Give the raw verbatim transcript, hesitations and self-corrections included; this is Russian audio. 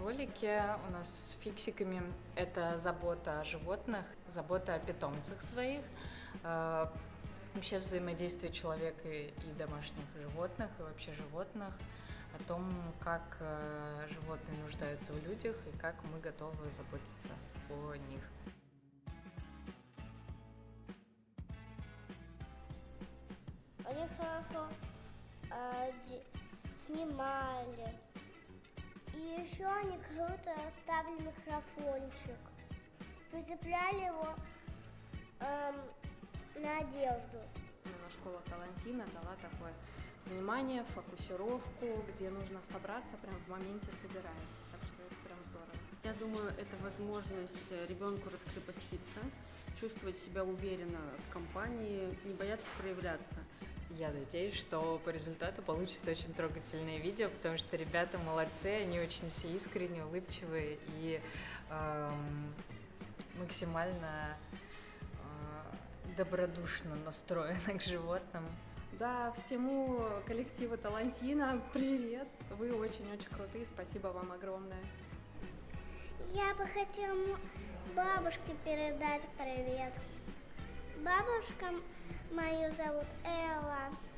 ролике у нас с фиксиками это забота о животных, забота о питомцах своих, вообще взаимодействие человека и домашних животных, и вообще животных, о том, как животные нуждаются в людях и как мы готовы заботиться о них. Они хорошо э, снимали. И еще они круто ставили микрофончик. Прицепляли его эм, на одежду. Школа Талантина дала такое внимание, фокусировку, где нужно собраться, прям в моменте собирается. Так что это прям здорово. Я думаю, это возможность ребенку раскрепоститься, чувствовать себя уверенно в компании, не бояться проявляться. Я надеюсь, что по результату получится очень трогательное видео, потому что ребята молодцы, они очень все искренне, улыбчивые и эм, максимально э, добродушно настроены к животным. Да, всему коллективу Талантина привет! Вы очень-очень крутые, спасибо вам огромное. Я бы хотела бабушке передать привет. Бабушка мою зовут Элла.